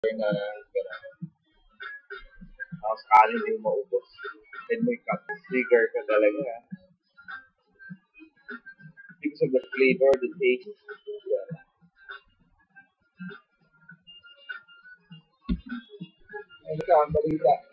na gano'n. Tapos kanin hindi mo maubos. Then may cut trigger ka talaga. Because of the flavor, the taste. Yeah. Ano ka, ang balita?